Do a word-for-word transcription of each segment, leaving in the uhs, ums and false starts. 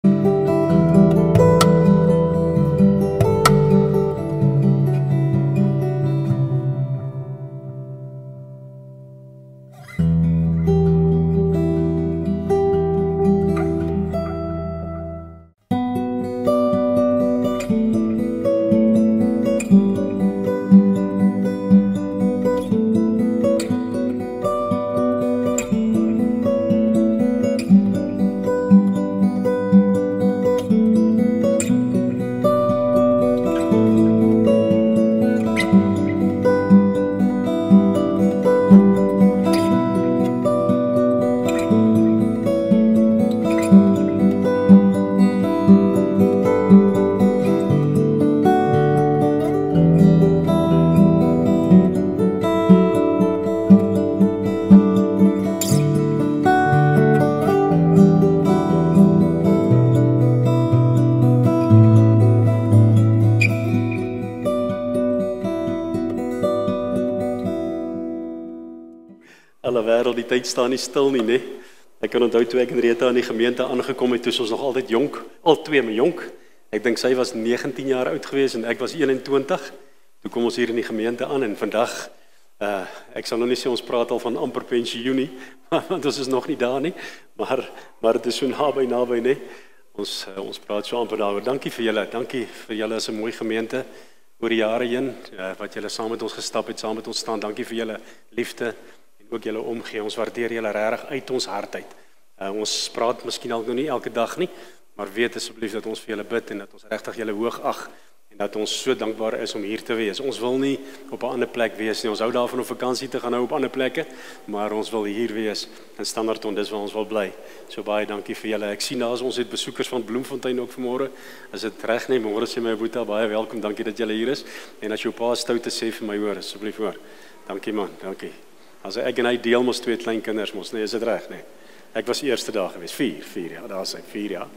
Alle wêreld, die tyd staan nie stil nie, nee. Ek kan onthou toe ek in Reta in die gemeente aangekom het, toe ons nog altyd jonk, al twee my jonk. Ek dink sy was negentien jaar oud gewees en ek was eenentwintig. Toe kom ons hier in die gemeente aan en vandag, uh, ek sal nou nie sê ons praat al van amper pensioen nie, want ons is nog nie daar nie, maar, maar het is so naby, naby, nee. Ons, uh, ons praat so amper daaroor. Dankie vir julle, dankie vir julle as 'n mooi gemeente oor die jare heen, uh, wat julle saam met ons gestap het, saam met ons staan. Dankie vir julle liefde. Ook julle omgee, ons waardeer julle regtig uit ons hart uit. Uh, ons praat miskien al nou nie elke dag nie, maar weet asseblief dat ons vir julle bid en dat ons regtig julle hoog ag en dat ons so dankbaar is om hier te wees. Ons wil nie op 'n ander plek wees nie. Ons hou daarvan om vakansie te gaan hou op ander plekke, maar ons wil hier wees in Standerton, dis waar ons wil bly. So baie dankie vir julle. Ek sien daar is ons het besoekers van Bloemfontein ook vanmôre. Is dit reg nie? Môre sê my Boeta, baie welkom. Dankie dat julle hier is. En as jou pa stout te sê vir my hoor, asseblief hoor. Dankie man, dankie. As ek en hy deel mos twee klein kinders mos, nee, is dit reg, nee. Ek was eerste dag gewees, vier, vier, ja, daar is hy, vier, ja.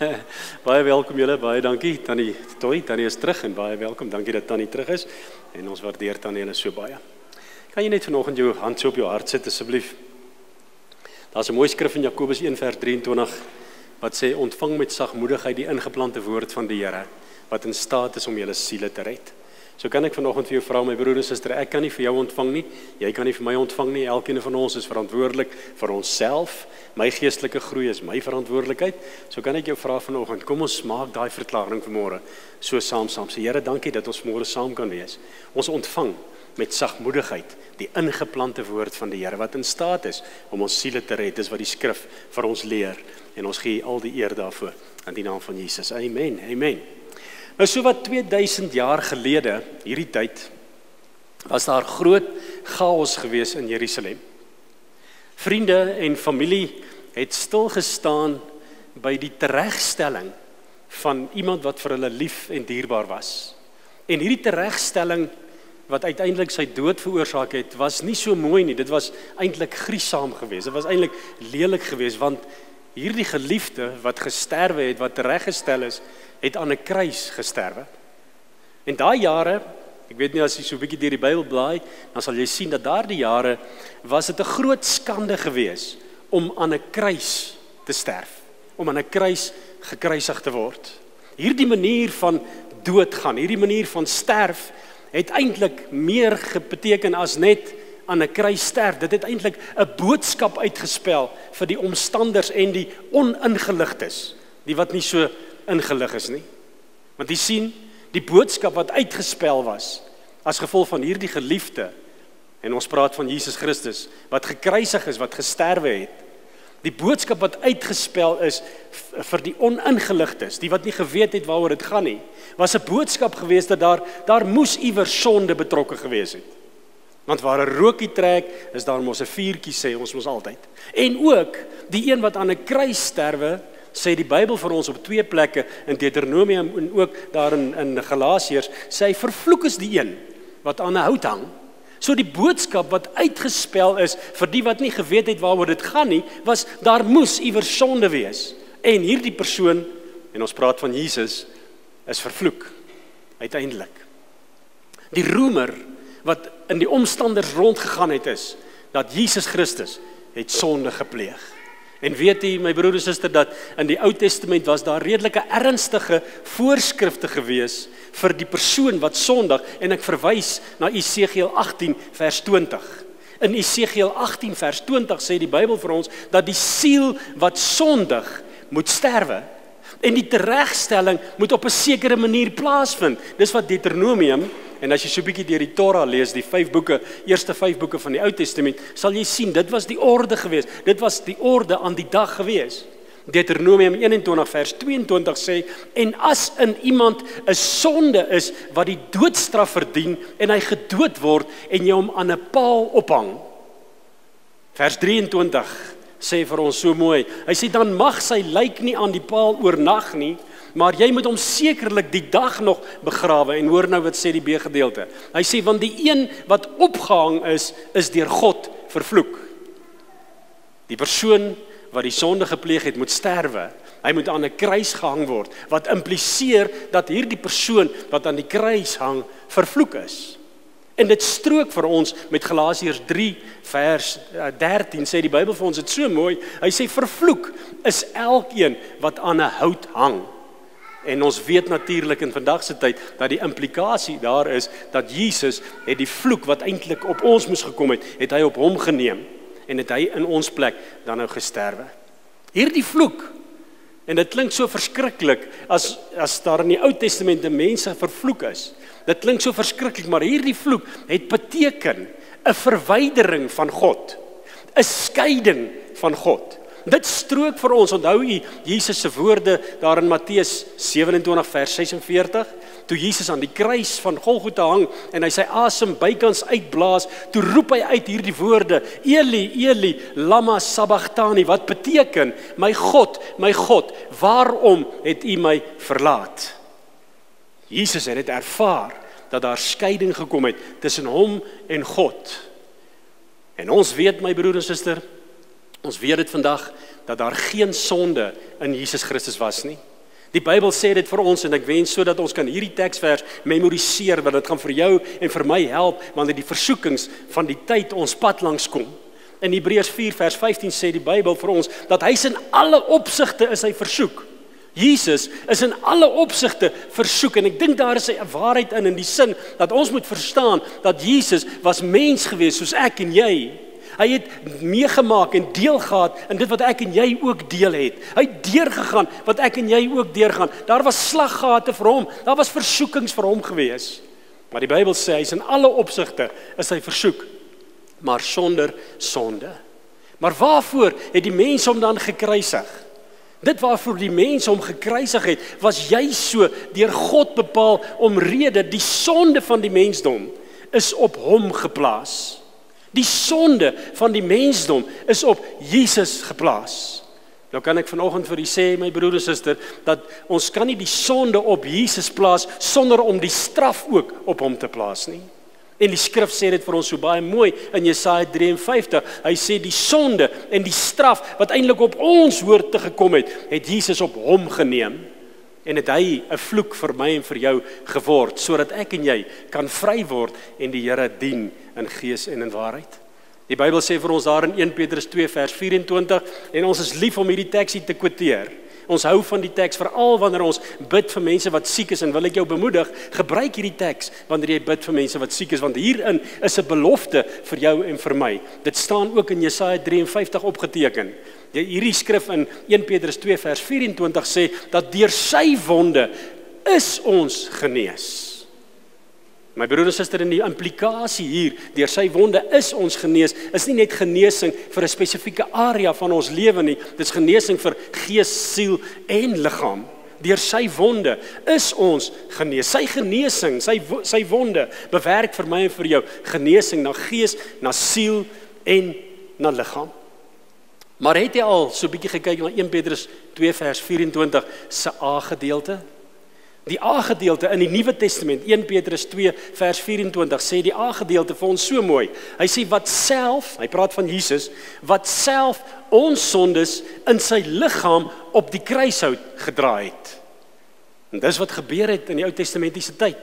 Baie welkom julle, baie dankie, Tannie Toy, Tannie is terug en baie welkom, dankie dat Tannie terug is en ons waardeer Tannie julle so baie. Kan jy net vanoggend jou hand so op jou hart sit asseblief? Daar's 'n mooi skrif in Jakobus een vers drieëntwintig wat sê ontvang met sagmoedigheid die ingeplante woord van die Here wat in staat is om julle siele te red. So kan ek vanoggend vir jou vra, my broer en suster, ek kan nie vir jou ontvang nie, jy kan nie vir my ontvang nie, elkeen van ons is verantwoordelik vir onsself, my geestelike groei is my verantwoordelikheid, so kan ek jou vra vanoggend, kom ons maak daai verklaring vanmôre, so saam saam, sê Here, dankie dat ons môre saam kan wees, ons ontvang met sagmoedigheid die ingeplante woord van die Here, wat in staat is om ons siele te red, dis wat die skrif vir ons leer, en ons gee al die eer daarvoor, in die naam van Jesus, amen, amen. Nou so wat tweeduisend jaar gelede, hierdie tyd, was daar groot chaos gewees in Jerusalem. Vriende en familie het stil gestaan by die teregstelling van iemand wat vir hulle lief en dierbaar was. En hierdie teregstelling wat uiteindelik sy dood veroorsaak het, was nie so mooi nie, dit was eintlik griesaam geweest, dit was eintlik lelik geweest, want hierdie geliefde wat gesterwe het, wat tereggestel is, het aan 'n kruis gesterwe. En daai jare, ek weet nie as jy so 'n bietjie deur die Bybel blaai, dan sal jy sien dat daardie jare was dit 'n groot skande gewees om aan 'n kruis te sterf, om aan 'n kruis gekruisig te word. Hierdie manier van doodgaan, hierdie manier van sterf, het eintlik meer beteken as net aan 'n kruis sterf. Dit het eintlik 'n boodskap uitgespel vir die omstanders en die oningeligtes, die wat nie so ingelig is nie. Want jy sien, die boodskap wat uitgespel was, as gevolg van hierdie geliefde, en ons praat van Jesus Christus, wat gekruisig is, wat gesterwe het, die boodskap wat uitgespel is vir die oningeligtes, die wat nie geweet het waaroor dit gaan nie, was 'n boodskap gewees dat daar, daar moes iewers sonde betrokke gewees het. Want waar 'n rookie trek, is daar mos 'n vuurtjie, sê ons mos altyd. En ook, die een wat aan 'n kruis sterwe, sê die Bybel vir ons op twee plekke, in Deuteronomium en ook daar in, in Galasiërs, sê hy, vervloek is die een wat aan 'n hout hang. So die boodskap wat uitgespel is, vir die wat nie geweet het waaroor dit gaan nie, was, daar moes iewers sonde wees. En hierdie persoon, en ons praat van Jesus, is vervloek, uiteindelik. Die roemer, wat in die omstanders rondgegaan het is, dat Jesus Christus het sonde gepleeg. En weet jy, my broer en suster, dat in die Ou Testament was daar redelike ernstige voorskrifte gewees vir die persoon wat sondig, en ek verwys na Esegiel agttien vers twintig. In Esegiel agttien vers twintig sê die Bybel vir ons dat die siel wat sondig moet sterwe. En die teregstelling moet op 'n sekere manier plaasvind. Dis wat Deuteronomium, en as jy so 'n bietjie deur die Torah lees, die vyf boeke, eerste vyf boeke van die Ou Testament, sal jy sien, dit was die orde gewees. Dit was die orde aan die dag gewees. Deuteronomium eenentwintig vers tweeëntwintig sê, en as in iemand 'n sonde is wat die doodstraf verdien en hy gedood word en jy hom aan 'n paal ophang. Vers drieëntwintig sê vir ons so mooi. Hy sê dan mag sy lijk nie aan die paal oornag nie, maar jy moet hom sekerlik die dag nog begrawe. En hoor nou wat sê die B-gedeelte. Hy sê want die een wat opgehang is, is deur God vervloek. Die persoon wat die sonde gepleeg het, moet sterwe. Hy moet aan 'n kruis gehang word, wat impliseer dat hierdie persoon wat aan die kruis hang, vervloek is. En dit strook vir ons met Galasiërs drie vers dertien, sê die Bybel vir ons dit so mooi. Hy sê vervloek is elkeen wat aan 'n hout hang. En ons weet natuurlik in vandag se tyd dat die implikasie daar is dat Jesus het die vloek wat eintlik op ons moes gekom het, het hy op hom geneem. En het hy in ons plek dan nou gesterwe. Hierdie vloek, en dit klink so verskriklik as as daar in die Ou Testament mense vervloek is. Dit klink so verskriklik, maar hierdie vloek het beteken 'n verwydering van God, 'n skeiding van God. Dit strook vir ons, onthou u Jesus se woorde daar in Matteus sewenentwintig vers sesenveertig, toe Jesus aan die kruis van Golgotha hang en hy sy asem bykans uitblaas, toe roep hy uit hierdie woorde, Eli, Eli, lama sabachthani, wat beteken, my God, my God, waarom het u my verlaat? Jesus het dit ervaar, dat daar skeiding gekom het tussen hom en God. En ons weet, my broer en suster, ons weet dit vandag, dat daar geen sonde in Jesus Christus was nie. Die Bybel sê dit vir ons, en ek wens so dat ons kan hierdie teksvers memoriseer, want dit gaan vir jou en vir my help, wanneer die versoekings van die tyd ons pad langs kom. In Hebreërs vier vers vyftien sê die Bybel vir ons, dat hy in alle opsigte is hy versoek. Jesus is in alle opsigte versoek, en ek dink daar is 'n waarheid in, in die sin, dat ons moet verstaan, dat Jesus was mens gewees, soos ek en jy. Hy het meegemaak en deel gehad in dit wat ek en jy ook deel het. Hy het deurgegaan wat ek en jy ook deurgaan. Daar was slaggate vir hom, daar was versoekings vir hom gewees. Maar die Bybel sê, hy is in alle opsigte is hy versoek, maar sonder sonde. Maar waarvoor het die mens hom dan gekruisig? Dit waarvoor die mens hom gekruisig het, was juis so deur God bepaal omrede die sonde van die mensdom is op hom geplaas. Die sonde van die mensdom is op Jesus geplaas. Nou kan ek vanoggend vir u sê, my broer en suster, dat ons kan nie die sonde op Jesus plaas sonder om die straf ook op hom te plaas nie. En die skrif sê dit vir ons so baie mooi in Jesaja drie en vyftig. Hy sê die sonde en die straf wat eintlik op ons hoort te gekom het, het Jesus op hom geneem. En het hy 'n vloek vir my en vir jou geword, sodat ek en jy kan vry word en die Here dien in gees en in waarheid. Die Bybel sê vir ons daar in een Petrus twee vers vyf-en-twintig, en ons is lief om hierdie teksie te quoteer. Ons hou van die teks, veral wanneer ons bid vir mense wat siek is, en wil ek jou bemoedig, gebruik hierdie teks wanneer jy bid vir mense wat siek is, want hierin is 'n belofte vir jou en vir my. Dit staan ook in Jesaja drie en vyftig opgeteken. Hierdie skrif in een Petrus twee vers vyf-en-twintig sê, dat deur sy wonde is ons genees. My broer en suster, in die implikasie hier, deur sy wonde is ons genees, is nie net genesing vir 'n spesifieke area van ons lewe nie, dit is genesing vir gees, siel en liggaam. Deur sy wonde is ons genees. Sy genesing, sy, sy wonde, bewerk vir my en vir jou genesing na gees, na siel en na liggaam. Maar het jy al so 'n bietjie gekyk na een Petrus twee vers vyf-en-twintig se A-gedeelte? Die A-gedeelte in die Nuwe Testament, een Petrus twee vers vyf-en-twintig, sê die A-gedeelte vir ons so mooi. Hy sê wat self, hy praat van Jesus, wat self ons sondes in sy liggaam op die kruishout gedra het. En dis wat gebeur het in die Ou Testamentiese tyd.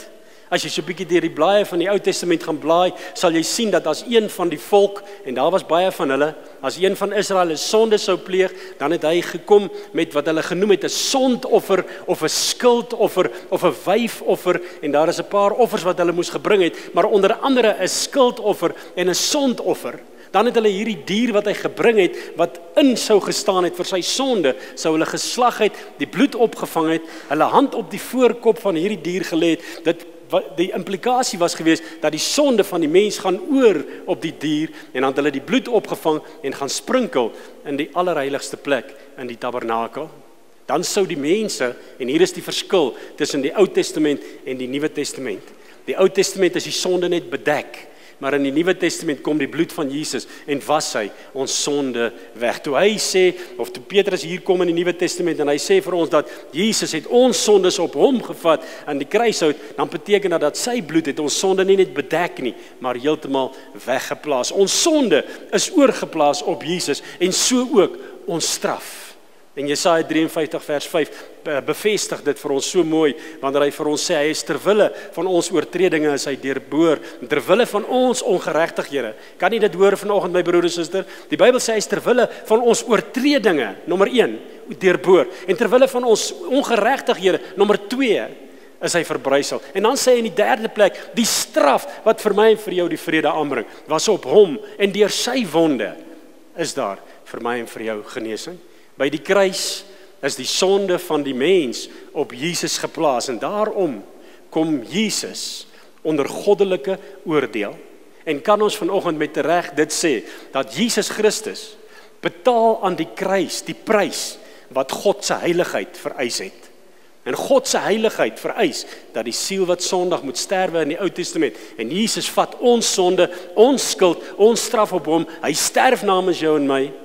As jy so 'n bietjie deur die blaaie van die Ou Testament gaan blaai, sal jy sien dat as een van die volk, en daar was baie van hulle, as een van Israel 'n sonde sou pleeg, dan het hy gekom met wat hulle genoem het 'n sondoffer of 'n skuldoffer of 'n wyfoffer, en daar is 'n paar offers wat hulle moes gebring het, maar onder andere 'n skuldoffer en 'n sondoffer. Dan het hulle hierdie dier wat hy gebring het, wat in sou gestaan het vir sy sonde, sou hulle geslag het, die bloed opgevang het, hulle hand op die voorkop van hierdie dier gelê het. Dit Die implikasie was geweest dat die sonde van die mens gaan oor op die dier, en dan het hulle die bloed opgevang en gaan sprinkel in die allerheiligste plek in die tabernakel. Dan sou die mense, en hier is die verskil tussen die Ou Testament en die Nuwe Testament. Die Ou Testament is die sonde net bedek, maar in die Nuwe Testament kom die bloed van Jesus en was hy ons sonde weg. Toe hy sê, of toe Petrus hier kom in die Nuwe Testament en hy sê vir ons dat Jesus het ons sondes op hom gevat aan die kruishout, dan beteken dat dat sy bloed het ons sonde nie net bedek nie, maar heeltemal weggeplaas. Ons sonde is oorgeplaas op Jesus en so ook ons straf. En Jesaja drieënvyftig vers vyf bevestig dit vir ons so mooi, wanneer hy vir ons sê, hy is terwille van ons oortredinge is hy deurboor, en terwille van ons ongeregtighede. Kan nie dit hoor vanoggend, my broer en suster? Die Bybel sê hy is terwille van ons oortredinge, nommer een, deurboor, en terwille van ons ongeregtighede, nommer twee, is hy verbrysel. En dan sê hy in die derde plek, die straf wat vir my en vir jou die vrede aanbring, was op hom, en deur sy wonde is daar vir my en vir jou genesing. By die kruis is die sonde van die mens op Jesus geplaas, en daarom kom Jesus onder goddelike oordeel. En kan ons vanoggend met reg dit sê, dat Jesus Christus betaal aan die kruis die prys wat God se heiligheid vereis het. En God se heiligheid vereis dat die siel wat sondig moet sterwe in die Ou Testament, en Jesus vat ons sonde, ons skuld, ons straf op hom, hy sterf namens jou en my,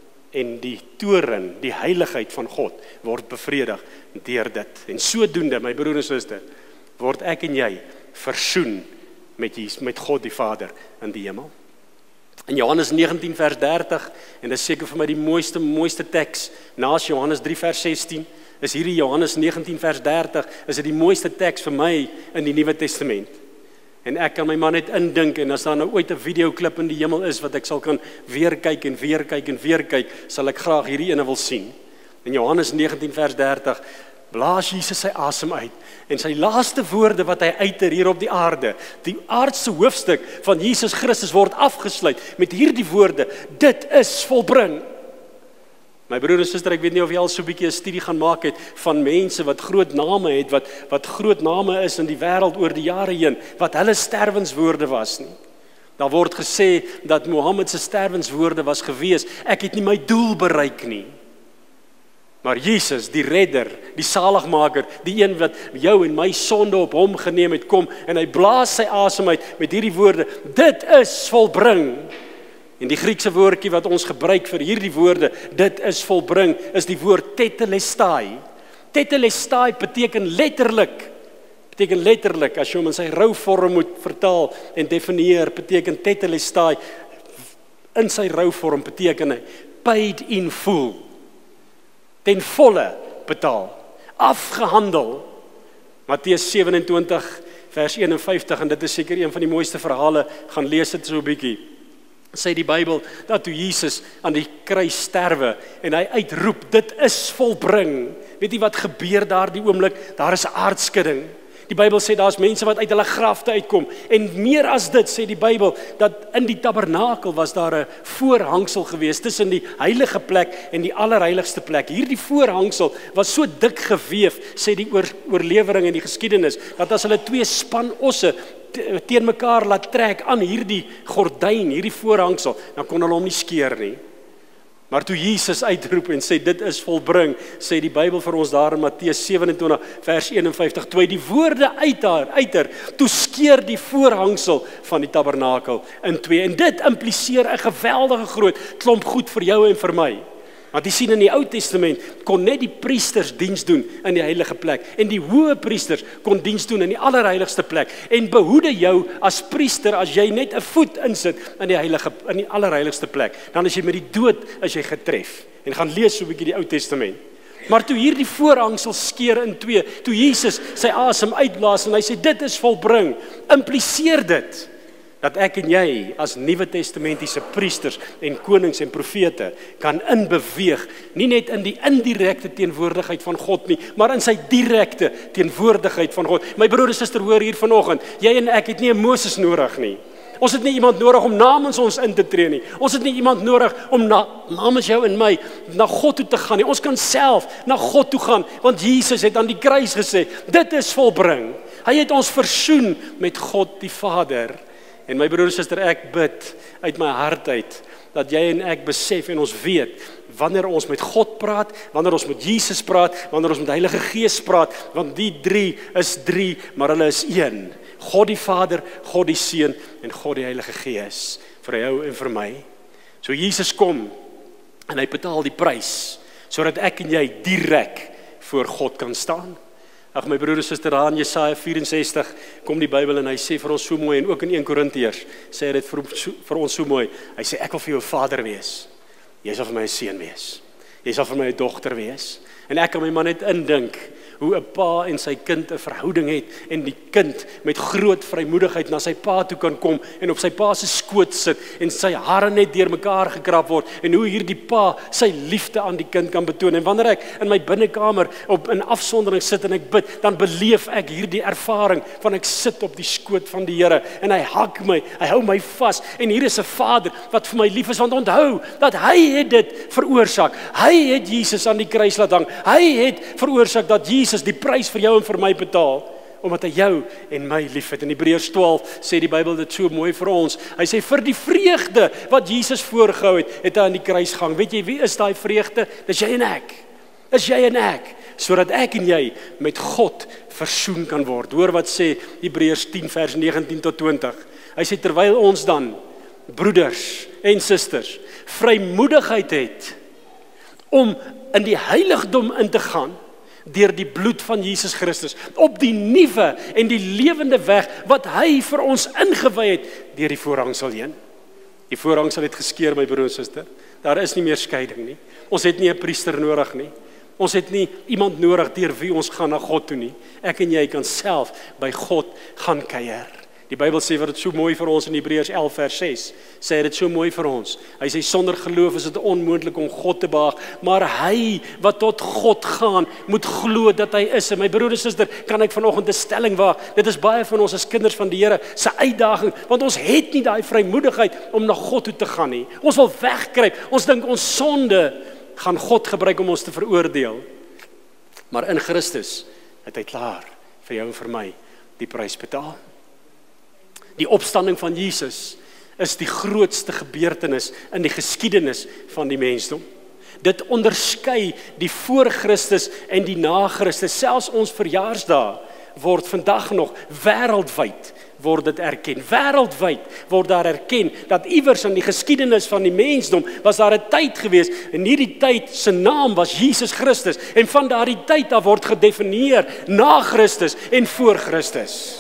en die toren, die heiligheid van God word bevredig deur dit. En sodoende, my broer en suster, word ek en jy versoen met Jesus, met God die Vader in die hemel. In Johannes negentien vers dertig, en dit is seker vir my die mooiste mooiste teks, naas Johannes drie vers sestien, is hierdie Johannes negentien vers dertig, is dit die mooiste teks vir my in die Nuwe Testament. En ek kan my man net indink, en as daar nou ooit 'n videoklip in die hemel is, wat ek sal kan weer kyk en weer kyk en weer kyk, sal ek graag hierdie ene wil sien. In Johannes negentien vers dertig, blaas Jesus sy asem uit, en sy laaste woorde wat hy uiter hier op die aarde, die aardse hoofstuk van Jesus Christus word afgesluit met hierdie woorde, dit is volbring. My broer en suster, ek weet nie of jy al so 'n bietjie 'n studie gaan maak het van mense wat groot name het, wat, wat groot name is in die wêreld oor die jare heen, wat hulle sterwenswoorde was nie. Daar word gesê dat Mohammed se sterwenswoorde was gewees, ek het nie my doel bereik nie. Maar Jesus, die redder, die saligmaker, die een wat jou en my sonde op hom geneem het, kom, en hy blaas sy asem uit met hierdie woorde, dit is volbring. En die Griekse woordjie wat ons gebruik vir hierdie woorde, dit is volbring, is die woord tetelestai. Tetelestai beteken letterlik, beteken letterlik, as jy hom in sy rouvorm moet vertaal en definieer, beteken tetelestai, in sy rouvorm beteken hy, paid in full, ten volle betaal, afgehandel. Matteus sewe en twintig vers een en vyftig, en dit is seker een van die mooiste verhale, gaan lees dit so 'n bietjie. Sê die Bybel, dat toe Jesus aan die kruis sterwe, en hy uitroep, dit is volbring. Weet jy wat gebeur daar die oomblik? Daar is 'n aardskudding. Die Bybel sê, daar is mense wat uit hulle grafte uitkom, en meer as dit, sê die Bybel, dat in die tabernakel was daar 'n voorhangsel gewees, tussen die heilige plek en die allerheiligste plek. Hierdie voorhangsel was so dik geweef, sê die oor, oorlewering en die geskiedenis, dat as hulle twee span osse teen mekaar laat trek aan hierdie gordyn, hierdie voorhangsel, dan kon hulle hom nie skeer nie. Maar toe Jesus uitroep en sê, dit is volbring, sê die Bybel vir ons daar in Matteus sewe en twintig vers een en vyftig, toe hy die woorde uiter, uiter, toe skeer die voorhangsel van die tabernakel in twee. En dit impliseer 'n geweldige groot klomp goed vir jou en vir my. Want jy sien in die Ou Testament kon net die priesters diens doen in die heilige plek, en die hoë priesters kon diens doen in die allerheiligste plek, en behoede jou as priester as jy net 'n voet insit in die heilige, in die allerheiligste plek, dan is jy met die dood as jy getref. En gaan lees so 'n bietjie die Ou Testament. Maar toe hierdie voorhangsel skeur in twee, toe Jesus sy asem uitblaas en hy sê dit is volbring, impliseer dit dat ek en jy as Nuwe Testamentiese priesters en konings en profete kan inbeweeg, nie net in die indirekte teenwoordigheid van God nie, maar in sy direkte teenwoordigheid van God. My broer en suster, hoor hier vanoggend, jy en ek het nie 'n Moses nodig nie. Ons het nie iemand nodig om namens ons in te tree nie. Ons het nie iemand nodig om na, namens jou en my na God toe te gaan nie. Ons kan self na God toe gaan, want Jesus het aan die kruis gesê, dit is volbring. Hy het ons versoen met God die Vader. En my broer en suster, ek bid uit my hart uit, dat jy en ek besef en ons weet, wanneer ons met God praat, wanneer ons met Jesus praat, wanneer ons met die Heilige Gees praat, want die drie is drie, maar hulle is een. God die Vader, God die Seun en God die Heilige Gees, vir jou en vir my. So Jesus kom, en hy betaal die prys, sodat ek en jy direk voor God kan staan. Ag my broer en suster, daar in Jesaja vyf en ses kom die Bybel en hy sê vir ons so mooi, en ook in een Korintiërs sê hy dit vir, vir ons so mooi, hy sê ek wil vir jou 'n vader wees, jy sal vir my 'n seun wees, jy sal vir my 'n dogter wees, en ek kan my maar net indink, hoe 'n pa en sy kind 'n verhouding het, en die kind met groot vrymoedigheid na sy pa toe kan kom, en op sy pa se skoot sit, en sy hare net deur mekaar gekrap word, en hoe hierdie pa sy liefde aan die kind kan betoon, en wanneer ek in my binnekamer op in afsondering sit en ek bid, dan beleef ek hierdie ervaring, van ek sit op die skoot van die Here, en hy hak my, hy hou my vas, en hier is 'n Vader, wat vir my lief is, want onthou, dat hy het dit veroorsaak, hy het Jesus aan die kruis laat hang, hy het veroorsaak dat Jesus die prys vir jou en vir my betaal, omdat hy jou en my lief het. In Hebreërs twaalf sê die Bybel dit so mooi vir ons. Hy sê vir die vreugde wat Jesus voorgehou het, het hy aan die kruis gehang. Weet jy wie is daai vreugde? Dis jy en ek. Dis jy en ek, sodat ek en jy met God versoen kan word. Hoor wat sê Hebreërs tien vers negentien tot twintig. Hy sê terwyl ons dan broeders en susters vrymoedigheid het om in die heiligdom in te gaan, deur die bloed van Jesus Christus, op die nuwe en die lewende weg, wat hy vir ons ingewy het, deur die voorhangsel heen. Die voorhangsel het geskeur, my broer en suster. Daar is nie meer skeiding nie. Ons het nie 'n priester nodig nie. Ons het nie iemand nodig deur wie ons gaan na God toe nie. Ek en jy kan self by God gaan kuier. Die Bybel sê wat dit so mooi vir ons in Hebreërs elf vers ses, sê dit so mooi vir ons. Hy sê sonder geloof is dit onmoontlik om God te behaag, maar hy wat tot God gaan, moet glo dat hy is. En my broer en suster, kan ek vanoggend 'n stelling waag. Dit is baie van ons as kinders van die Here se uitdaging, want ons het nie daai vrymoedigheid om na God toe te gaan nie. Ons wil wegkruip. Ons dink ons sonde gaan God gebruik om ons te veroordeel. Maar in Christus het hy klaar vir jou en vir my die prys betaal. Die opstanding van Jesus is die grootste gebeurtenis in die geskiedenis van die mensdom. Dit onderskei die voor Christus en die na Christus. Selfs ons verjaarsdae word vandag nog wêreldwyd word dit erken. Wêreldwyd word daar erken dat iewers in die geskiedenis van die mensdom was daar 'n tyd gewees, en hierdie tyd se naam was Jesus Christus, en van daardie tyd af word gedefinieer na Christus en voor Christus.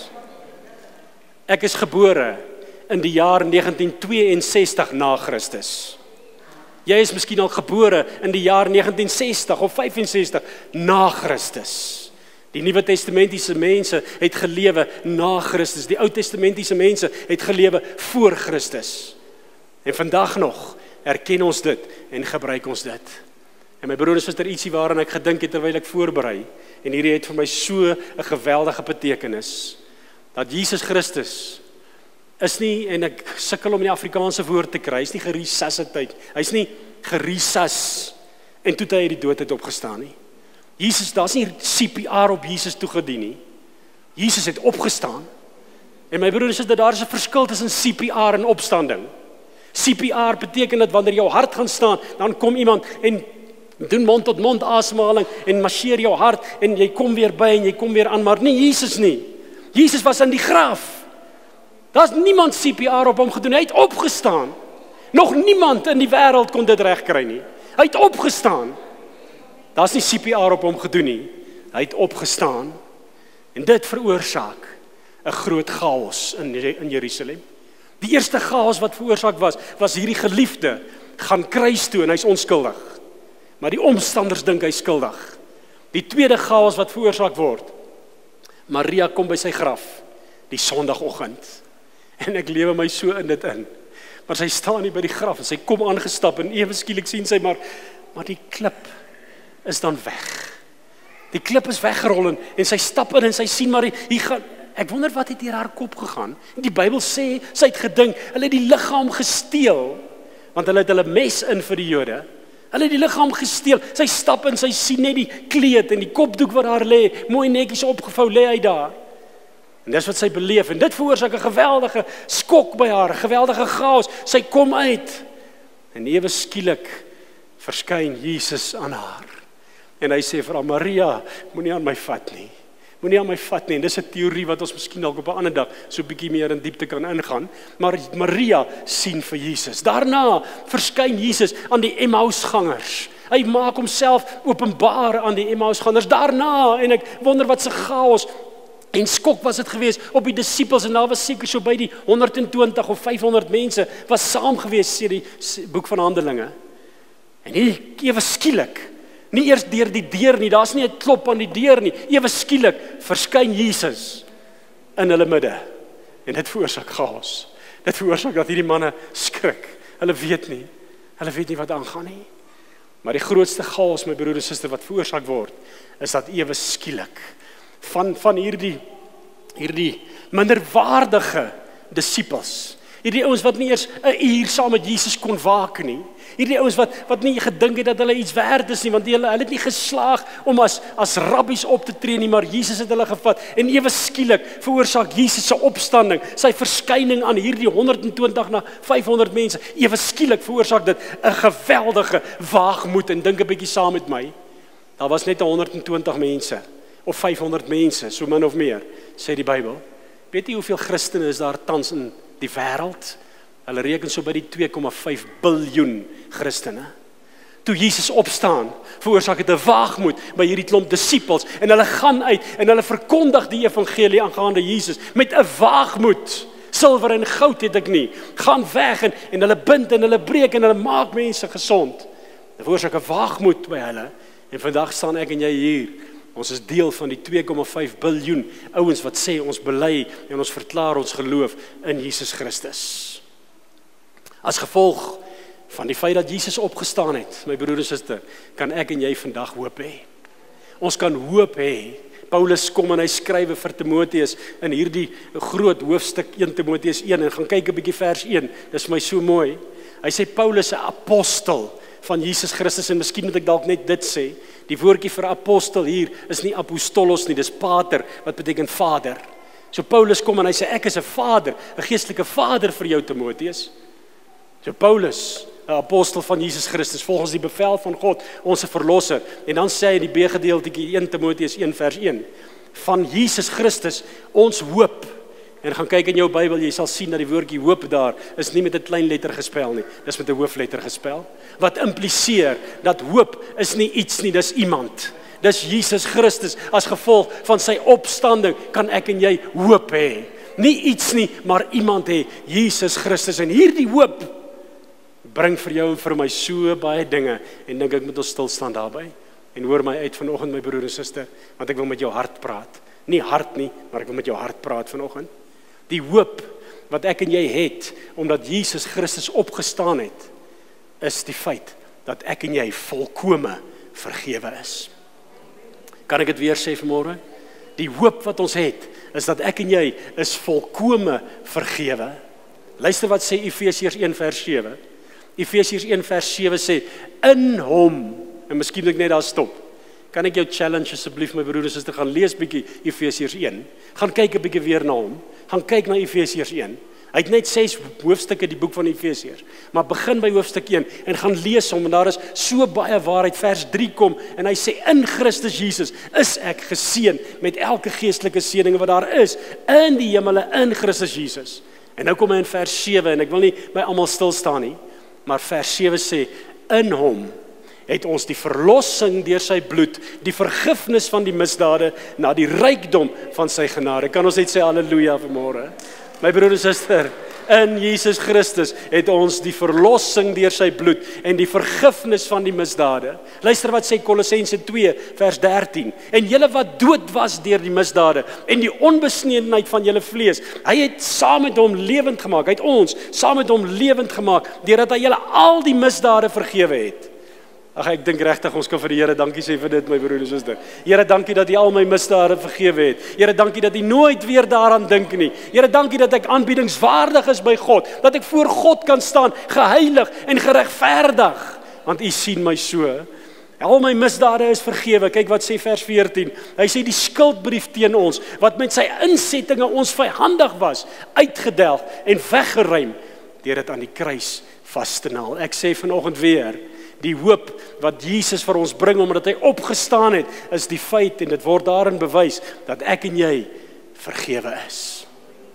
Ek is gebore in die jaar negentien tweeënsestig na Christus. Jy is miskien al gebore in die jaar negentien sestig of vyfensestig na Christus. Die Nuwe Testamentiese mense het gelewe na Christus. Die Ou Testamentiese mense het gelewe voor Christus. En vandag nog erken ons dit en gebruik ons dit. En my broer en suster, ietsie waaraan ek gedink het terwyl ek voorberei, en hierdie het vir my so 'n geweldige betekenis. Dat Jesus Christus is nie, en ek sukkel om die Afrikaanse woord te kry, hy's nie geresusciteerd, hy's nie geresus en toe het hy uit die dood uit opgestaan nie. Jesus, daar's nie C P R op Jesus toegedien nie. Jesus het opgestaan. En my broer sê dat daar is 'n verskil tussen C P R en opstanding. C P R beteken dat wanneer jou hart gaan staan, dan kom iemand en doen mond tot mond asemhaling en marcheer jou hart en jy kom weer by en jy kom weer aan, maar nie Jesus nie. Jesus was in die graf. Daar's niemand C P R op hom gedoen. Hy het opgestaan. Nog niemand in die wêreld kon dit regkry nie. Hy het opgestaan. Daar's nie C P R op hom gedoen nie. Hy het opgestaan. En dit veroorsaak 'n groot chaos in in Jerusalem. Die eerste chaos wat veroorsaak was, was hierdie geliefde gaan kruis toe en hy's onskuldig. Maar die omstanders dink hy's skuldig. Die tweede chaos wat veroorsaak word. Maria kom by sy graf, die Sondagoggend. En ek lewe my so in dit in. Maar sy staan nie by die graf en sy kom aangestap en ewe skielik sien sy maar, maar die klip is dan weg. Die klip is weggerol en, en sy stap in en sy sien maar, hier gaan, ek wonder wat het hier haar kop gegaan. Die Bybel sê, sy het gedink, hulle het die liggaam gesteel, want hulle het hulle mes in vir die Jode. Hulle het die liggaam gesteel, sy stap in, sy sien net die kleed en die kopdoek wat daar lê, mooi netjies opgevou lê hy daar. En dis wat sy beleef, en dit veroorsaak 'n geweldige skok by haar, 'n geweldige chaos. Sy kom uit, en ewe skielik verskyn Jesus aan haar. En hy sê vir haar, Maria, moenie aan my vat nie. Moenie aan my vat nie. En dis 'n teorie wat ons miskien dalk op 'n ander dag so 'n bietjie meer in diepte kan ingaan. Maar Maria sien vir Jesus. Daarna verskyn Jesus aan die Emmausgangers. Hy maak homself openbaar aan die Emmausgangers. Daarna, en ek wonder wat se chaos en skok was dit geweest op die disippels, en daar was seker so by die honderd en twintig of vyfhonderd mense was saam geweest sê die boek van Handelinge. En hier ewe skielik, nie eers deur die deur nie, daar's nie 'n klop aan die deur nie, ewe skielik verskyn Jesus in hulle midde. En dit veroorsaak chaos. Dit veroorsaak dat hierdie manne skrik. Hulle weet nie, hulle weet nie wat aangaan nie. Maar die grootste chaos, my broer en suster, wat veroorsaak word, is dat ewe skielik van van hierdie hierdie minderwaardige disippels, hierdie ouens wat nie eers 'n uur saam met Jesus kon waak nie, hierdie ouens wat wat nie gedink het dat hulle iets werd is nie, want hulle hulle het nie geslaag om as as rabbies op te tree nie, maar Jesus het hulle gevat, en ewe skielik veroorsaak Jesus se opstanding, sy verskyning aan hierdie honderd en twintig na vyfhonderd mense, ewe skielik veroorsaak dit 'n geweldige waagmoed. En dink 'n bietjie saam met my, daar was net honderd en twintig mense of vyfhonderd mense, so min of meer, sê die Bybel. Weet jy hoeveel Christene is daar tans in die wêreld? Hulle reken so by die twee komma vyf biljoen Christene. Toe Jesus opstaan, veroorsaak dit 'n waagmoed by hierdie klomp disippels, en hulle gaan uit en hulle verkondig die evangelie aangaande Jesus met 'n waagmoed. Silwer en goud het ek nie. Gaan weg en, en hulle bind en hulle breek en hulle maak mense gesond. Dit veroorsaak 'n waagmoed by hulle. En vandag staan ek en jy hier. Ons is deel van die twee komma vyf biljoen ouens wat sê ons bely en ons verklaar ons geloof in Jesus Christus. As gevolg van die feit dat Jesus opgestaan het, my broer en suster, kan ek en jy vandag hoop hê. Ons kan hoop hê. Paulus kom en hy skrywe vir Timoteus in hierdie groot hoofstuk een Timoteus een, en gaan kyk 'n bietjie vers een. Dis vir my so mooi. Hy sê Paulus 'n apostel van Jesus Christus, en miskien moet ek dalk net dit sê. Die woordjie vir apostel hier is nie apostolos nie, dis pater, wat beteken vader. So Paulus kom en hy sê ek is 'n vader, 'n geestelike vader vir jou Timoteus. So Paulus, 'n apostel van Jesus Christus, volgens die bevel van God, ons verlosser. En dan sê hy in die B-gedeeltjie een Timoteus een vers een, van Jesus Christus, ons hoop. En gaan kyk in jou Bybel, jy sal sien dat die woordjie hoop daar is nie met 'n klein letter gespel nie, dis met 'n hoofletter gespel. Wat impliseer dat hoop is nie iets nie, dis iemand. Dis Jesus Christus. As gevolg van sy opstanding kan ek en jy hoop hê. Nie iets nie, maar iemand hê, Jesus Christus. En hierdie hoop bring vir jou en vir my so baie dinge, en dink ek moet ons stil staan daarby. En hoor my uit vanoggend, my broer en suster, want ek wil met jou hart praat. Nie hart nie, maar ek wil met jou hart praat vanoggend. Die hoop wat ek en jy het, omdat Jesus Christus opgestaan het, is die feit dat ek en jy volkome vergewe is. Kan ek dit weer sê vanmôre? Die hoop wat ons het, is dat ek en jy is volkome vergewe. Luister wat sê Efesiërs een vers sewe. Efesiërs een vers sewe sê, in hom, en miskien moet ek net daar stop. Kan ek jou challenge asseblief, my broer en suster, gaan lees bietjie Efesiërs een. Gaan kyk 'n bietjie weer na hom. Gaan kyk na Efesiërs een. Hy het net ses hoofstukke die boek van Efesiërs, maar begin by hoofstuk een en gaan lees hom, en daar is so baie waarheid. Vers drie kom en hy sê, in Christus Jesus is ek geseën met elke geestelike seëning wat daar is in die hemele in Christus Jesus. En nou kom hy in vers sewe, en ek wil nie by almal stil staan nie, maar vers sewe sê, in hom het ons die verlossing deur sy bloed, die vergifnis van die misdade, na die rykdom van sy genade. Kan ons net sê halleluja vanmôre? My broer en suster, in Jesus Christus het ons die verlossing deur sy bloed en die vergifnis van die misdade. Luister wat sê Kolossense twee vers dertien. En julle wat dood was deur die misdade en die onbesnedenheid van julle vlees, hy het saam met hom lewend gemaak. Hy het ons saam met hom lewend gemaak deurdat hy julle al die misdade vergewe het. Ag, ek dink regtig ons kan vir die Here dankie sê vir dit, my broer en suster. Here, dankie dat U al my misdade vergewe het. Here, dankie dat U nooit weer daaraan dink nie. Here, dankie dat ek aanbiedingswaardig is by God, dat ek voor God kan staan, geheilig en geregverdig, want U sien my so. Al my misdade is vergewe. Kyk wat sê vers veertien. Hy sê die skuldbrief teen ons, wat met sy insettinge ons vyhandig was, uitgedelg en weggeruim, deur dit aan die kruis vas te naal. Ek sê vanoggend weer, die hoop wat Jesus vir ons bring, omdat hy opgestaan het, is die feit, en dit word daarin bewys, dat ek en jy vergewe is.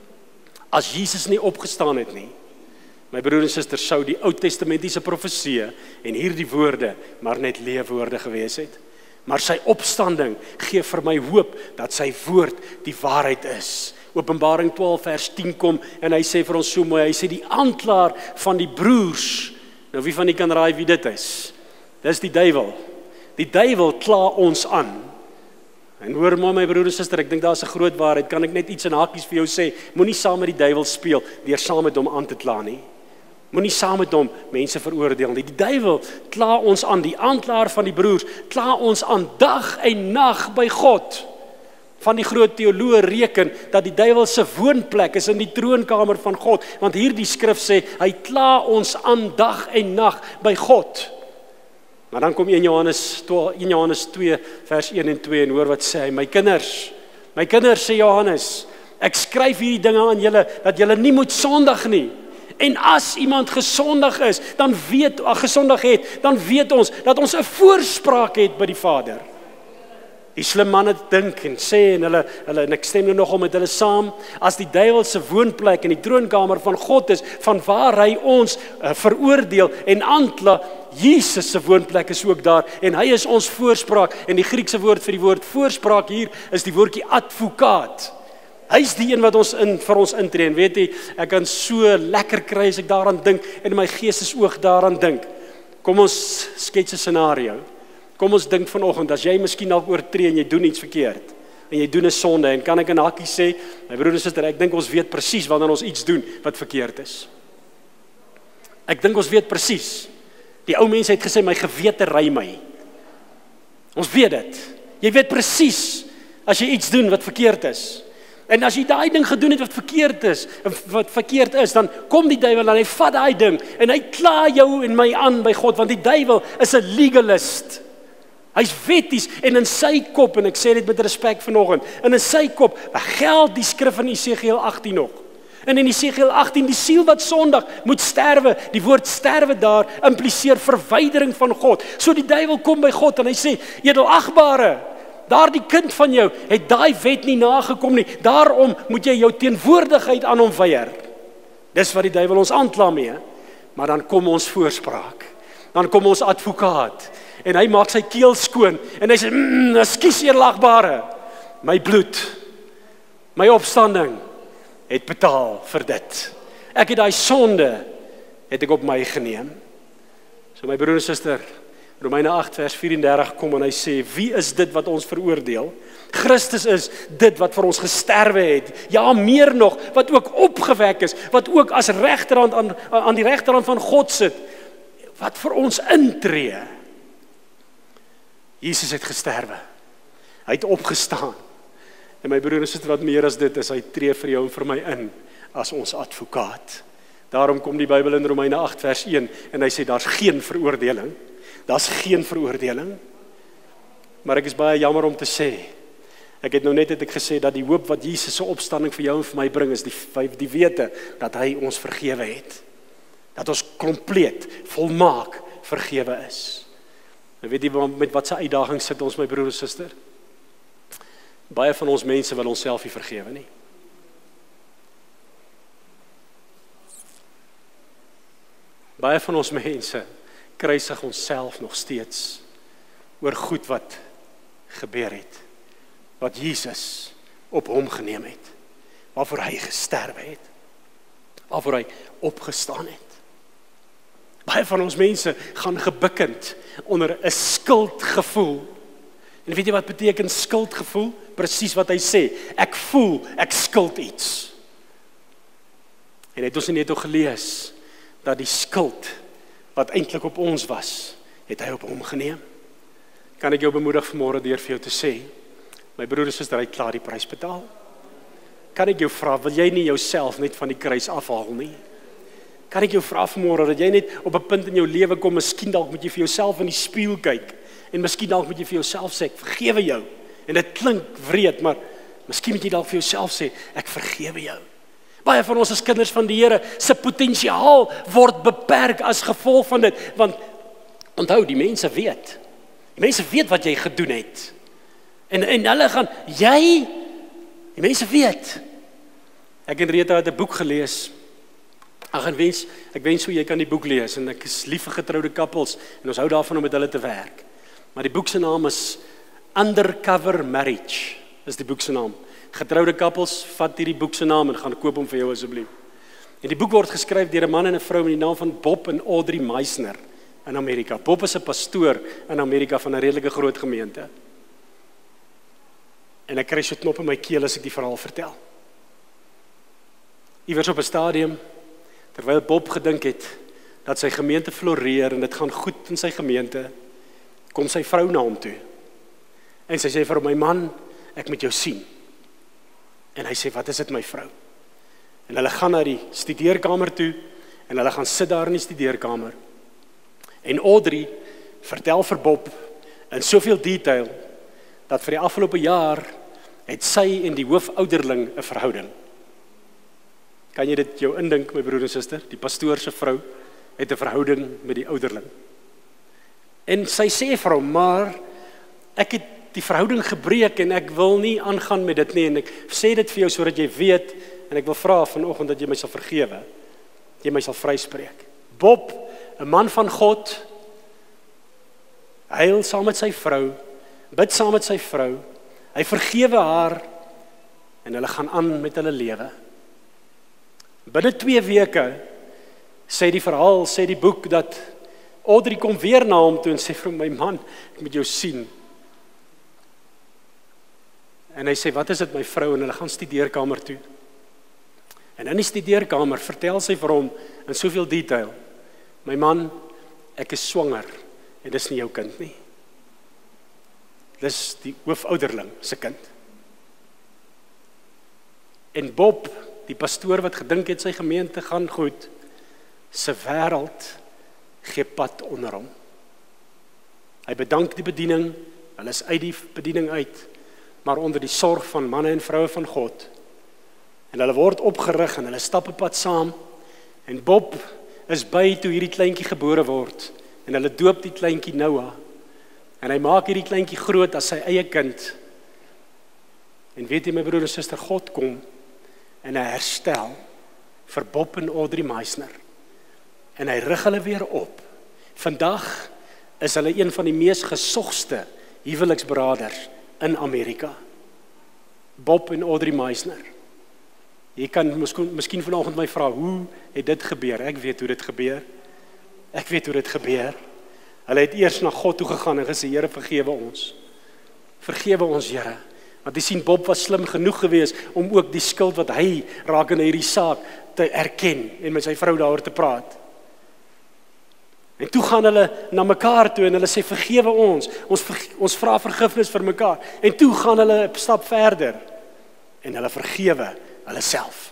As Jesus nie opgestaan het nie, my broer en suster, sou die Ou Testamentiese profeseë en hierdie woorde maar net leefwoorde gewees het. Maar sy opstanding gee vir my hoop dat sy woord die waarheid is. Openbaring twaalf vers tien kom en hy sê vir ons so mooi, hy sê die aanklaer van die broers. Nou wie van die kan raai wie dit is? Dis die duiwel. Die duiwel kla ons aan. En hoor maar my broer en suster, ek dink daar's 'n groot waarheid. Kan ek net iets in hakies vir jou sê? Moenie saam met die duiwel speel deur saam met hom aan te kla nie. Moenie saam met hom mense veroordeel nie. Die duiwel kla ons aan, die aanklaer van die broers kla ons aan dag en nag by God. Van die groot teoloë reken dat die duiwel se woonplek is in die troonkamer van God, want hierdie skrif sê hy kla ons aan dag en nag by God. Maar dan kom een Johannes twee vers een en twee en hoor wat sê hy, my kinders, my kinders sê Johannes, ek skryf hierdie dinge aan julle dat julle nie moet sondig nie. En as iemand gesondig is, dan weet, ag gesondig het, dan weet ons dat ons 'n voorspraak het by die Vader. Die slim manne dink en sê en hulle hulle en ek stem nou nogal met hulle saam, as die duiwel se woonplek in die troonkamer van God is, van waar hy ons uh, veroordeel en aankla, Jesus se woonplek is ook daar en hy is ons voorspraak. En die Griekse woord vir die woord voorspraak hier is die woordjie advokaat. Hy is die een wat ons in vir ons intree. En weet jy, ek kan so lekker kry as ek daaraan dink en in my geestesoog daaraan dink. Kom ons skets 'n scenario. Kom ons dink vanoggend, as jy miskien dalk oortree en jy doen iets verkeerd, en jy doen 'n sonde, en kan ek in hakkies sê, my broer en suster, ek dink ons weet presies wanneer ons iets doen wat verkeerd is. Ek dink ons weet presies. Die ou mense het gesê, my gewete ry my. Ons weet dit. Jy weet presies, as jy iets doen wat verkeerd is. En as jy daai ding gedoen het wat verkeerd is, wat verkeerd is, dan kom die duiwel en hy vat daai ding, en hy kla jou en my aan by God, want die duiwel is 'n legalist. Hy's wetties en in sy kop, en ek sê dit met respek vanoggend, en in sy kop geld die skrif in Esegiel agttien nog. En in Esegiel agttien, die siel wat sondig moet sterwe, die woord sterwe daar impliseer verwydering van God. So die duiwel kom by God en hy sê, edelagbare, daardie kind van jou het daai wet nie nagekom nie, daarom moet jy jou teenwoordigheid aan hom weier. Dis wat die duiwel ons aankla mee, maar dan kom ons voorspraak, dan kom ons advokaat, en hy maak sy keel skoon, en hy sê, mmm, ekskuus edelagbare, my bloed, my opstanding, het betaal vir dit. Ek het daai sonde, het ek op my geneem. So my broer en suster, Romeine agt vers vyf en dertig kom en hy sê, wie is dit wat ons veroordeel? Christus is dit wat vir ons gesterwe het. Ja, meer nog, wat ook opgewek is, wat ook as regterhand aan, aan die regterhand van God sit, wat vir ons intree. Jesus het gesterwe. Hy het opgestaan. En my broer en suster, wat meer as dit is, hy tree vir jou en vir my in as ons advokaat. Daarom kom die Bybel in Romeine agt vers een en hy sê daar's geen veroordeling. Daar's geen veroordeling. Maar ek is baie jammer om te sê, ek het nou net het ek gesê dat die hoop wat Jesus se opstanding vir jou en vir my bring is die, die wete dat hy ons vergewe het. Dat ons kompleet, volmaak vergewe is. En weet jy met wat se uitdaging sit ons, my broer en suster? Baie van ons mense wil onsself nie vergewe nie. Baie van ons mense kruisig onsself nog steeds oor goed wat gebeur het, wat Jesus op hom geneem het, waarvoor hy gesterwe het. waarvoor hy opgestaan het. Baie van ons mense gaan gebukkend onder 'n skuldgevoel. En weet jy wat beteken skuldgevoel? Presies wat hy sê, ek voel, ek skuld iets. En het ons net ook gelees, dat die skuld, wat eintlik op ons was, het hy op hom geneem. Kan ek jou bemoedig vanmôre deur vir jou te sê, my broer en suster, hy het klaar die prys betaal. Kan ek jou vra, wil jy nie jouself net van die kruis afhaal nie? Kan ek jou vra vanmôre, dat jy net op 'n punt in jou lewe kom, miskien dalk moet jy vir jouself in die spieël kyk, en miskien dalk moet jy vir jouself sê, ek vergewe jou. En dit klink wreed, maar miskien moet jy dalk vir jouself sê, ek vergewe jou. Baie van ons as kinders van die Here se potensiaal word beperk as gevolg van dit, want onthou, die mense weet. Die mense weet wat jy gedoen het. En en hulle gaan, jy, die mense weet. Ek en Rita het 'n boek gelees. Ag en wens, ek wens so jy kan die boek lees, en ek is lief vir getroude koppels, en ons hou daarvan om met hulle te werk. Maar die boek se naam is Undercover Marriage, is die boek se naam. Getroude koppels, vat hierdie boek se naam en gaan koop hom vir jou asseblief. En die boek word geskryf deur 'n man en 'n vrou met die naam van Bob en Audrey Meisner in Amerika. Bob is 'n pastoor in Amerika van 'n redelike groot gemeente. En ek kry so knop in my keel as ek die verhaal vertel. Iewers op 'n stadium, terwyl Bob gedink het dat sy gemeente floreer en dit gaan goed in sy gemeente, kom sy vrou na hom toe. En sy sê vir hom, my man, ek moet jou sien. En hy sê, wat is dit my vrou? En hulle gaan na die studeerkamer toe, en hulle gaan sit daar in die studeerkamer. En Audrey vertel vir Bob in soveel detail, dat vir die afgelope jaar het sy en die hoofouderling 'n verhouding. Kan jy dit jou indink, my broer en suster? Die pastoor se vrou het 'n verhouding met die ouderling. En sy sê vir hom, maar ek het die verhouding gebreek en ek wil nie aangaan met dit nie, en ek sê dit vir jou sodat jy weet, en ek wil vra vanoggend dat jy my sal vergewe, jy my sal vryspreek. Bob, 'n man van God, huil saam met sy vrou, bid saam met sy vrou, hy vergewe haar, en hulle gaan aan met hulle lewe. Binne twee weke, sê die verhaal, sê die boek, dat Audrey kom weer na hom toe en sê vir my man, ek moet jou sien. En hy sê, wat is dit my vrou? En hulle gaan studeerkamer toe. En in die studeerkamer vertel sy vir hom in soveel detail, my man, ek is swanger, en dis nie jou kind nie. Dis die hoofouderling se kind. En Bob, die pastoor wat gedink het sy gemeente gaan goed, se wêreld gee pad onder hom. Hy bedank die bediening, hulle is uit die bediening uit, maar onder die sorg van manne en vroue van God. En hulle word opgerig en hulle stap 'n pad saam, en Bob is by toe hierdie kleintjie gebore word, en hulle doop die kleintjie Noah, en hy maak hierdie kleintjie groot as sy eie kind. En weet jy my broer en suster, God kom, en hy herstel vir Bob en Audrey Meisner, en hy rig hulle weer op. Vandag is hulle een van die mees gesogste huweliksberaders in Amerika. Bob en Audrey Meisner. Jy kan miskien, miskien vanoggend my vra, hoe het dit gebeur? Ek weet hoe dit gebeur. Ek weet hoe dit gebeur. Hulle het eers na God toe gegaan en gesê, Here, vergewe ons. Vergewe ons, Here. Want jy sien, Bob was slim genoeg geweest om ook die skuld wat hy raak in hierdie saak te erken en met sy vrou daaroor te praat. En toe gaan hulle na mekaar toe en hulle sê, vergewe ons. Ons, verge ons vra vergifnis vir mekaar. En toe gaan hulle 'n stap verder en hulle vergewe hulle self.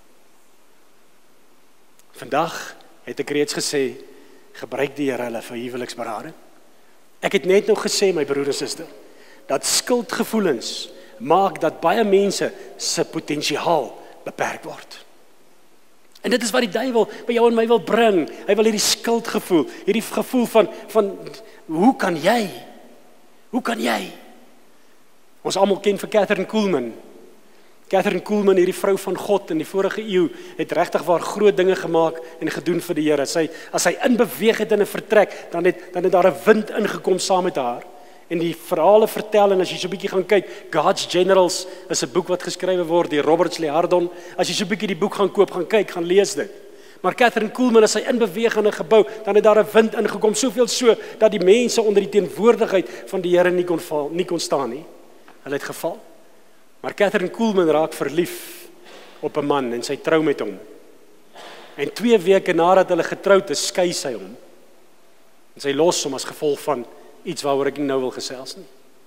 Vandag het ek reeds gesê, gebruik die Here hulle vir huweliksberading. Ek het net nog gesê, my broer en suster, dat skuldgevoelens maak dat baie mense se potensiaal beperk word. En dit is wat die duiwel by jou en my wil bring. Hy wil hierdie skuldgevoel, hierdie gevoel van, van hoe kan jy? Hoe kan jy? Ons almal ken vir Kathryn Kuhlman. Kathryn Kuhlman, hierdie vrou van God in die vorige eeu, het regtig waar groot dinge gemaak en gedoen vir die Here. Sy, as sy inbeweeg het in 'n vertrek, dan het, dan het daar 'n wind ingekom saam met haar. en die verhale vertel, en as jy so 'n bietjie gaan kyk, God's Generals is 'n boek wat geskrywe word deur Robert Liardon. As jy so 'n bietjie die boek gaan koop, gaan kyk, gaan lees dit. Maar Kathryn Kuhlman, as sy inbeweeg in 'n gebou, dan het daar 'n wind ingekom, soveel so dat die mense onder die teenwoordigheid van die Here nie kon val, nie kon staan nie. Hulle het geval. Maar Kathryn Kuhlman raak verlief op 'n man en sy trou met hom. En twee weke nadat hulle getroud is, skei sy hom. En sy los hom as gevolg van iets waaroor ek nie nou wil gesels nie.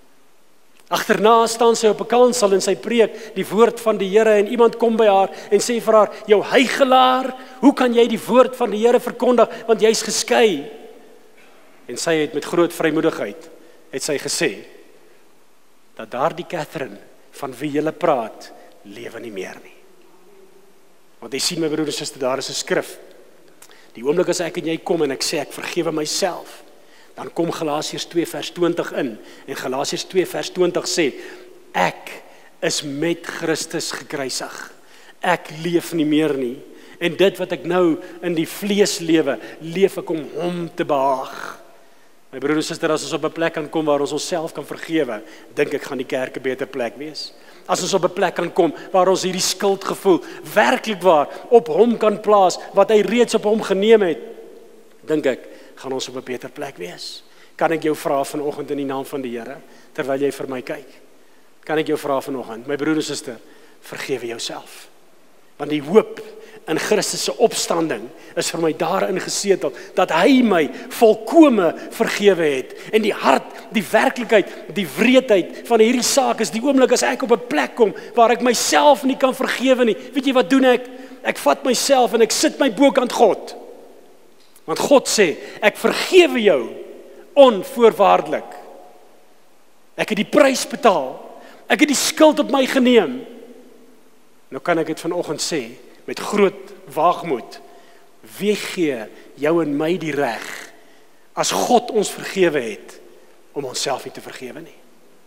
Agterna staan sy op 'n kansel en sy preek die woord van die Here en iemand kom by haar en sê vir haar, jou huigelaar, hoe kan jy die woord van die Here verkondig, want jy's geskei? En sy het met groot vrymoedigheid, het sy gesê, dat daardie Kathryn, van wie julle praat, lewe nie meer nie. Want jy sien my broer en suster, daar is 'n skrif. Die oomblik as ek en jy kom en ek sê ek vergewe myself, dan kom Galasiërs twee vers twintig in, en Galasiërs twee vers twintig sê, ek is met Christus gekruisig. Ek leef nie meer nie. En dit wat ek nou in die vlees lewe, leef ek om hom te behaag. My broer en suster, as ons op 'n plek kan kom waar ons onsself kan vergewe, dink ek gaan die kerk 'n beter plek wees. As ons op 'n plek kan kom waar ons hierdie skuldgevoel werklik waar op hom kan plaas, wat hy reeds op hom geneem het, dink ek, gaan ons op 'n beter plek wees. Kan ek jou vra vanoggend in die naam van die Here, terwyl jy vir my kyk? Kan ek jou vra vanoggend, my broer en suster, vergewe jouself. Want die hoop in Christus se opstanding is vir my daarin gesetel, dat hy my volkome vergewe het. En die hart, die werklikheid, die wreedheid van hierdie saak is die oomblik as ek op 'n plek kom, waar ek myself nie kan vergewe nie. Weet jy wat doen ek? Ek vat myself en ek sit my bokant God. Want God sê, ek vergewe jou onvoorwaardelik. Ek het die prys betaal. Ek het die skuld op my geneem. Nou kan ek dit vanoggend sê, met groot waagmoed, wie gee jou en my die reg, as God ons vergewe het, om onsself nie te vergewe nie?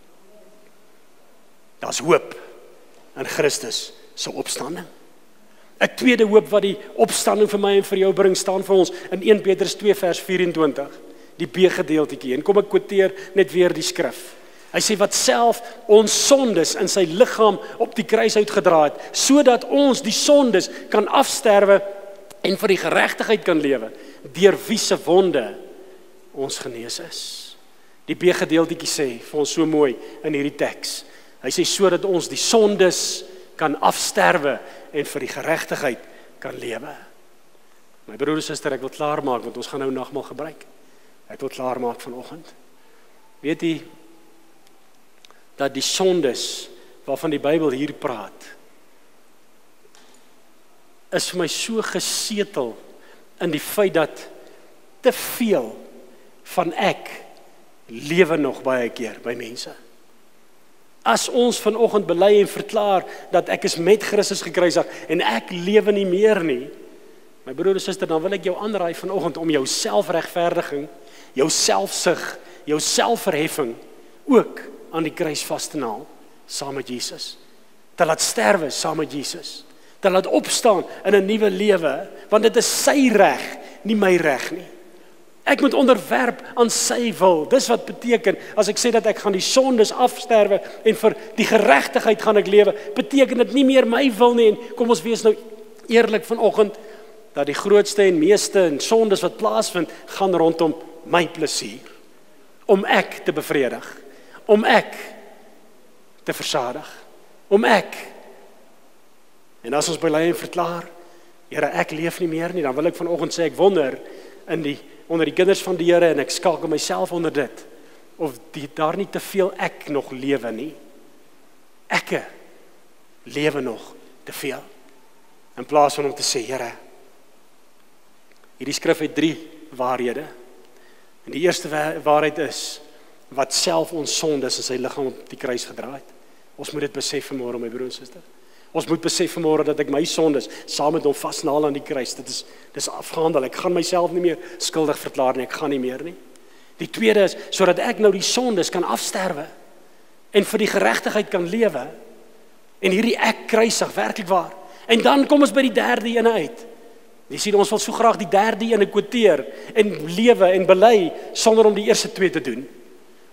Daar's hoop in Christus se opstanding. 'n tweede hoop wat die opstanding vir my en vir jou bring, staan vir ons in Eerste Petrus twee vers vyf-en-twintig, die B-gedeeltjie, en kom ek quoteer net weer die skrif. Hy sê wat self ons sondes in sy liggaam op die kruis uitgedra het, sodat ons die sondes kan afsterwe en vir die geregtigheid kan lewe, deur wie se wonde ons genees is. Die B-gedeeltjie sê vir ons so mooi in hierdie teks. Hy sê sodat ons die sondes kan afsterwe en vir die geregtigheid kan lewe. My broer en suster, ek wil klaarmaak want ons gaan nou nagmaal gebruik. Ek wil klaarmaak vanoggend. Weet jy dat die sondes waarvan die Bybel hier praat, is vir my so gesetel in die feit dat te veel van ek lewe nog baie keer by mense. As ons vanoggend bely en verklaar dat ek is met Christus gekruisig en ek lewe nie meer nie, my broer en suster, dan wil ek jou aanraai vanoggend om jou selfregverdiging, jou selfsug, jou selfverheffing ook aan die kruis vas te naal, saam met Jesus. Te laat sterwe saam met Jesus. Te laat opstaan in 'n nuwe lewe, want dit is sy reg, nie my reg nie. Ek moet onderwerp aan sy wil. Dis wat beteken, as ek sê dat ek gaan die sondes afsterwe en vir die geregtigheid gaan ek lewe, beteken dit nie meer my wil nie. En kom ons wees nou eerlik vanoggend, dat die grootste en meeste en sondes wat plaasvind, gaan rondom my plesier. Om ek te bevredig. Om ek te versadig. Om ek. En as ons bely en verklaar, Here, ek leef nie meer nie, dan wil ek vanoggend sê, ek wonder in die, onder die kinders van die Here, en ek skakel myself onder dit, of die, daar nie te veel ek nog lewe nie. Ekke lewe nog te veel. In plaas van om te sê, Here, hierdie skrif het drie waarhede. En die eerste waarheid is, wat self ons sondes in sy liggaam op die kruis gedra het. Ons moet dit besef vanmôre, my broer en suster. Ons moet besef vanmôre dat ek my sondes saam met hom vasnaal aan die kruis. Dit is dis afgehandel. Ek gaan myself nie meer skuldig verklaar nie. Ek gaan nie meer nie. Die tweede is sodat ek nou die sondes kan afsterwe en vir die geregtigheid kan lewe. En hierdie ek kruisig werklik waar. En dan kom ons by die derde ene uit. Jy sien, ons wil so graag die derde ene quoteer en lewe en bely sonder om die eerste twee te doen.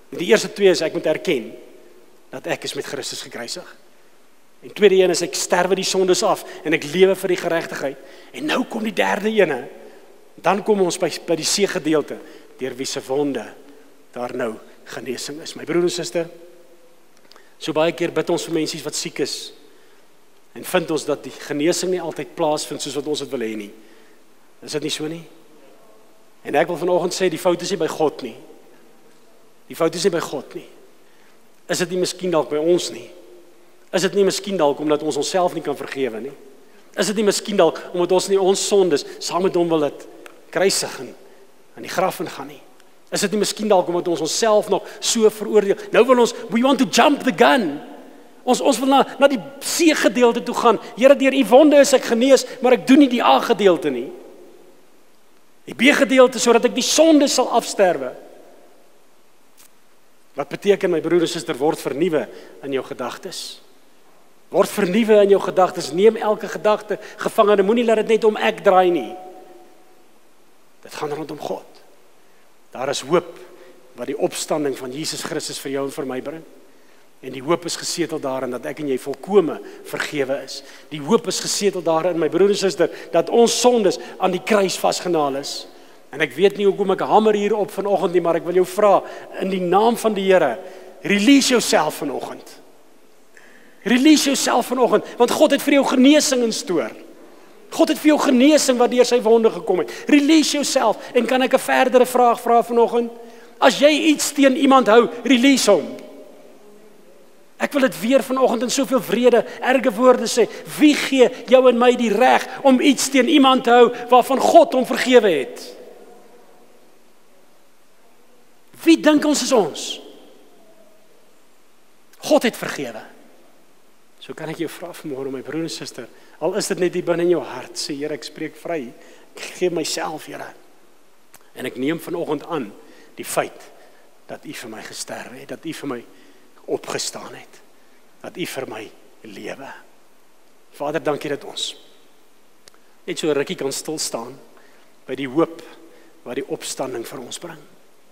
Die eerste twee is, ek moet erken, dat ek is met Christus gekruisig. En tweede een is, ek sterwe die sondes af, en ek lewe vir die geregtigheid. En nou kom die derde ene, dan kom ons by, by die seëgedeelte, deur wie se wonde, daar nou genesing is. My broer en suster, so baie keer bid ons vir mense wat siek is, en vind ons dat die genesing nie altyd plaasvind soos wat ons dit wil hê nie. Is dit nie so nie? En ek wil vanoggend sê, die fout is nie by God nie. Die fout is nie by God nie. Is dit nie miskien dalk by ons nie? Is dit nie miskien dalk omdat ons onsself nie kan vergewe nie? Is dit nie miskien dalk omdat ons nie ons sondes saam met hom wil dit kruisig en in die graf ingaan nie? Is dit nie miskien dalk omdat ons onsself nog so veroordeel? Nou wil ons, we want to jump the gun. Ons ons wil na na die C-gedeelte toe gaan. Here, deur u wonde is ek genees, maar ek doen nie die A-gedeelte nie. Die B-gedeelte sodat ek die sonde sal afsterwe. Wat beteken, my broer en suster, word vernuwe in jou gedagtes? Word vernuwe in jou gedagtes. Neem elke gedagte gevange. Moenie laat dit net om ek draai nie. Dit gaan rondom God. Daar is hoop wat die opstanding van Jesus Christus vir jou en vir my bring. En die hoop is gesetel daarin dat ek en jy volkome vergewe is. Die hoop is gesetel daarin, my broer en suster, dat ons sondes aan die kruis vasgenaal is. En ek weet nie hoekom ek hamer hier op vanoggend nie, maar ek wil jou vra, in die naam van die Here, release jouself vanoggend. Release jouself vanoggend, want God het vir jou genesing in stoor. God het vir jou genesing wat deur sy wonde gekom het. Release jouself. En kan ek 'n verdere vraag vra vanoggend? As jy iets teen iemand hou, release hom. Ek wil dit weer vanoggend in soveel vrede, erge woorde sê. Wie gee jou en my die reg om iets teen iemand te hou waarvan God hom vergewe het? Wie dink ons is ons? God het vergewe. So kan ek jou vra vanmôre, my broer en suster, al is dit net die binne in jou hart, sê Here, ek spreek vry. Ek gee myself, Here. En ek neem vanoggend aan die feit dat U vir my gesterf het, dat U vir my opgestaan het, dat U vir my lewe. Vader, dankie dat ons net so 'n rukkie kan stil staan by die hoop wat die opstanding vir ons bring.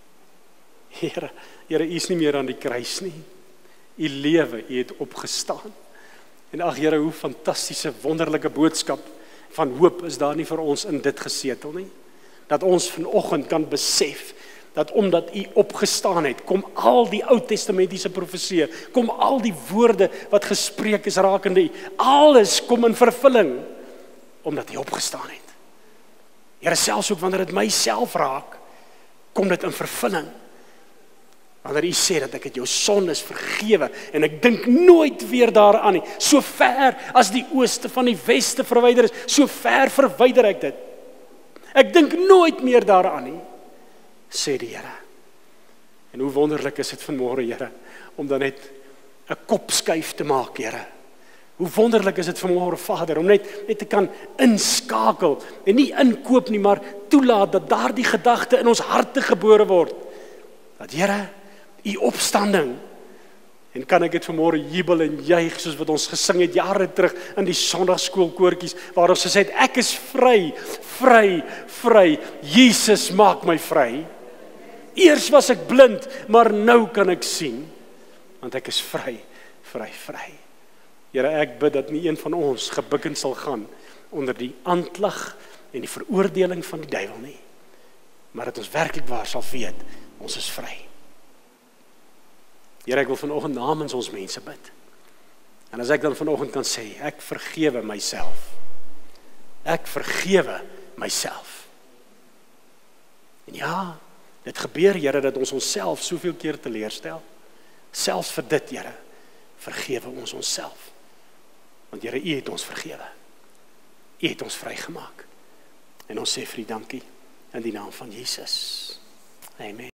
Here, Here, U is nie meer aan die kruis nie. U lewe, U het opgestaan. En ag Here, hoe fantastiese, wonderlike boodskap van hoop is daar nie vir ons in dit gesetel nie. Dat ons vanoggend kan besef dat omdat U opgestaan het, kom al die Ou Testamentiese profeseë, kom al die woorde wat gespreek is rakende U, alles kom in vervulling omdat U opgestaan het. Here, selfs ook wanneer dit myself raak, kom dit in vervulling. Wanneer U sê dat ek het jou sondes vergewe en ek dink nooit weer daaraan nie. So ver as die ooste van die weste verwyder is, so ver verwyder ek dit. Ek dink nooit meer daaraan nie, sê die Here. En hoe wonderlik is dit vanmôre, Here, om dan net 'n kopskuif te maak, Here. Hoe wonderlik is dit vanmôre, Vader, om net net te kan inskakel en nie inkoop nie, maar toelaat dat daardie gedagte in ons harte gebore word. Dat Here, U opstanding, en kan ek dit vanmôre jubel en juig soos wat ons gesing het jare terug in die Sondagskoolkoortjies waar ons gesê het ek is vry, vry, vry. Jesus maak my vry. Eers was ek blind, maar nou kan ek sien, want ek is vry, vry, vry. Here, ek bid dat nie een van ons gebukken sal gaan onder die aanklag en die veroordeling van die duiwel nie, maar dat ons werklik waar sal weet, ons is vry. Here, ek wil vanoggend namens ons mense bid. En as ek dan vanoggend kan sê, ek vergewe myself. Ek vergewe myself. En ja, dit gebeur, Here, dat ons onsself soveel keer teleurstel. Selfs vir dit, Here, vergewe ons onsself. Want Here, U het ons vergewe. U het ons vrygemaak. En ons sê vir U dankie in die naam van Jesus. Amen.